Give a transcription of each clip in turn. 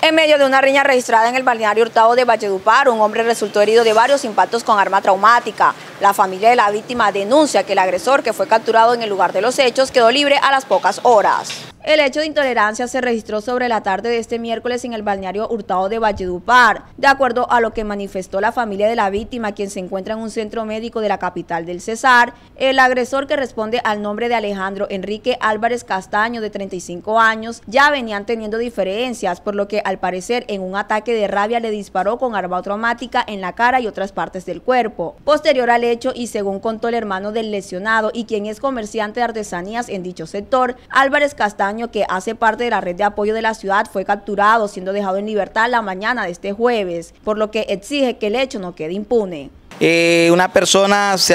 En medio de una riña registrada en el balneario Hurtado de Valledupar, un hombre resultó herido de varios impactos con arma traumática. La familia de la víctima denuncia que el agresor, que fue capturado en el lugar de los hechos, quedó libre a las pocas horas. El hecho de intolerancia se registró sobre la tarde de este miércoles en el balneario Hurtado de Valledupar, de acuerdo a lo que manifestó la familia de la víctima, quien se encuentra en un centro médico de la capital del Cesar. El agresor, que responde al nombre de Alejandro Enrique Álvarez Castaño, de 35 años, ya venían teniendo diferencias, por lo que al parecer en un ataque de rabia le disparó con arma traumática en la cara y otras partes del cuerpo. Posterior al hecho, y según contó el hermano del lesionado y quien es comerciante de artesanías en dicho sector, Álvarez Castaño, que hace parte de la red de apoyo de la ciudad, fue capturado, siendo dejado en libertad la mañana de este jueves, por lo que exige que el hecho no quede impune. Una persona se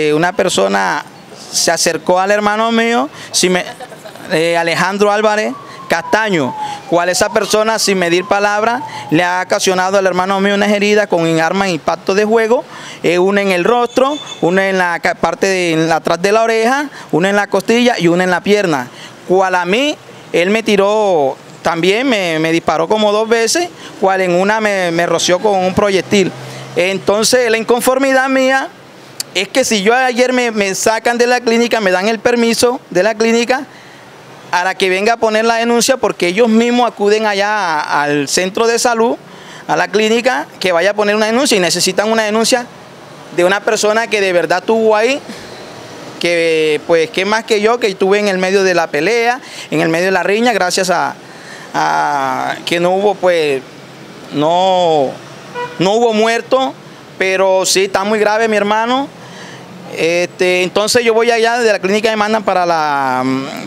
acercó al hermano mío, Alejandro Álvarez Castaño, cual esa persona, sin medir palabras, le ha ocasionado al hermano mío unas heridas con armas de impacto de juego, una en el rostro, una en la parte atrás de la oreja, una en la costilla y una en la pierna. Cual a mí, él me tiró, también me disparó como 2 veces, cual en una me roció con un proyectil. Entonces la inconformidad mía es que si yo ayer me sacan de la clínica, me dan el permiso de la clínica para que venga a poner la denuncia, porque ellos mismos acuden allá al centro de salud, a la clínica, que vaya a poner una denuncia, y necesitan una denuncia de una persona que de verdad estuvo ahí, que pues que más que yo, que estuve en el medio de la pelea, en el medio de la riña, gracias a que no hubo no hubo muerto, pero sí está muy grave mi hermano. Entonces yo voy allá de la clínica, me mandan para la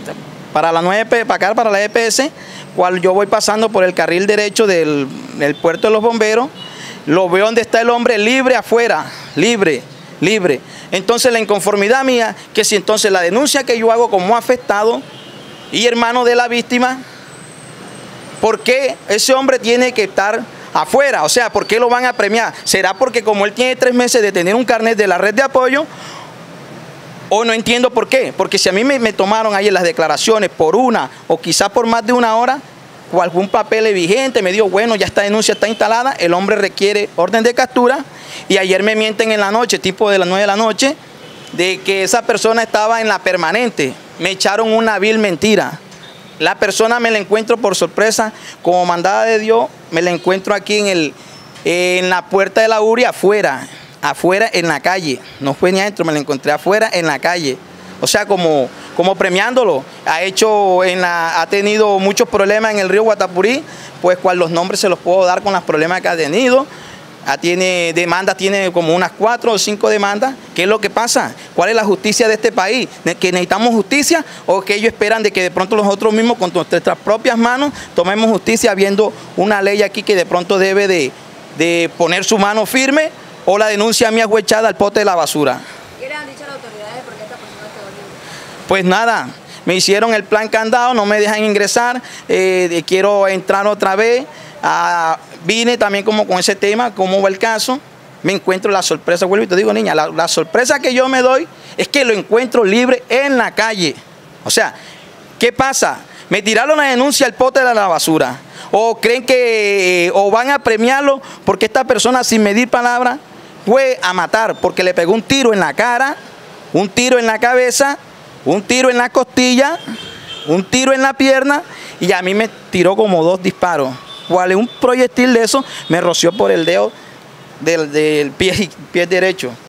EPS, cual yo voy pasando por el carril derecho del puerto de los bomberos, lo veo donde está el hombre libre afuera, libre. Entonces la inconformidad mía, que si entonces la denuncia que yo hago como afectado y hermano de la víctima, ¿por qué ese hombre tiene que estar afuera? O sea, ¿por qué lo van a premiar? ¿Será porque como él tiene 3 meses de tener un carnet de la red de apoyo? O no entiendo por qué. Porque si a mí me tomaron ahí en las declaraciones por una o quizás por más de 1 hora, o algún papel vigente, me dijo, bueno, ya esta denuncia está instalada, el hombre requiere orden de captura, y ayer me mienten en la noche, tipo de las 9 de la noche, de que esa persona estaba en la permanente. Me echaron una vil mentira. La persona me la encuentro por sorpresa, como mandada de Dios, me la encuentro aquí en la puerta de la URI, afuera en la calle. No fue ni adentro, me la encontré afuera en la calle. O sea, como premiándolo. Ha tenido muchos problemas en el río Guatapurí, pues cual los nombres se los puedo dar con los problemas que ha tenido. Tiene demandas, tiene como unas 4 o 5 demandas. ¿Qué es lo que pasa? ¿Cuál es la justicia de este país? ¿Que necesitamos justicia o que ellos esperan de que de pronto nosotros mismos con nuestras propias manos tomemos justicia, viendo una ley aquí que de pronto debe de poner su mano firme, o la denuncia mía fue echada al pote de la basura? ¿Qué le han dicho a las autoridades por qué esta persona quedó libre? Pues nada, me hicieron el plan candado, no me dejan ingresar, quiero entrar otra vez. Vine también como con ese tema, cómo va el caso, me encuentro la sorpresa, vuelvo y te digo, niña, la sorpresa que yo me doy es que lo encuentro libre en la calle. O sea, ¿qué pasa? Me tiraron la denuncia al pote de la basura, o creen que, o van a premiarlo porque esta persona, sin medir palabras, fue a matar, porque le pegó un tiro en la cara, un tiro en la cabeza, un tiro en la costilla, un tiro en la pierna, y a mí me tiró como 2 disparos. ¿Cuál? Un proyectil de eso me roció por el dedo del pie derecho.